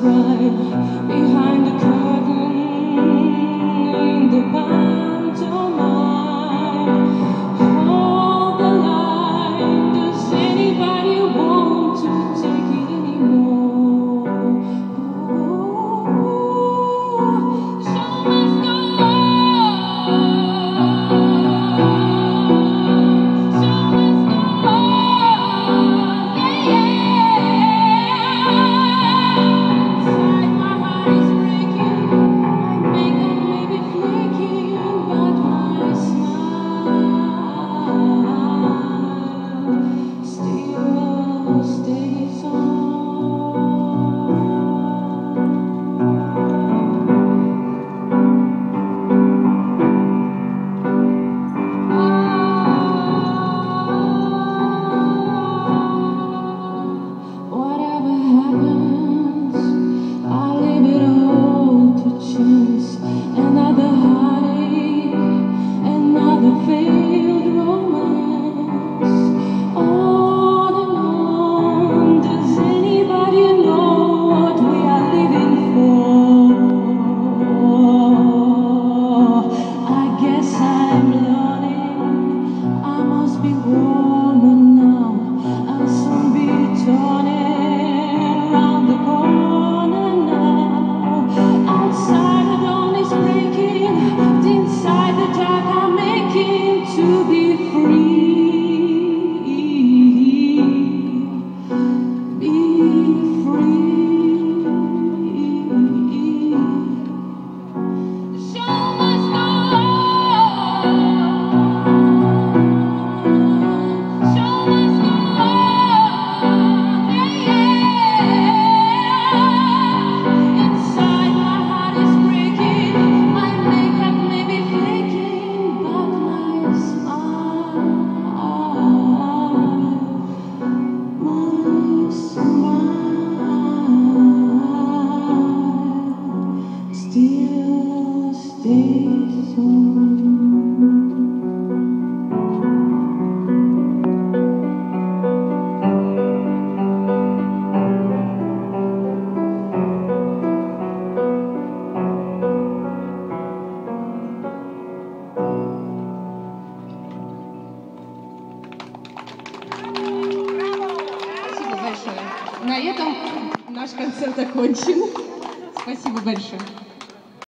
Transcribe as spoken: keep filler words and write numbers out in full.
describe behind the curtain in the pantomime. Hold the line. Does anybody want to take it anymore? Oh, show must go on. Show must go on. Yeah, yeah. Inside my heart is breaking. My makeup may be flaking, but my smile still stays on. Whatever happens, I leave it all to chance. Another heartache, another failed romance. On and on. Does anybody know what we are living for? I guess I'm learning. I must be warmer now. I'll soon be turning around the corner now. Outside the dawn is breaking, inside the dark I'm making to be free, be free. The show must go on. Show must go on. Yeah, yeah. Inside my heart is breaking. My makeup may be flaking, but my smile, my smile still stays on. Спасибо большое. На этом наш концерт окончен. Спасибо большое.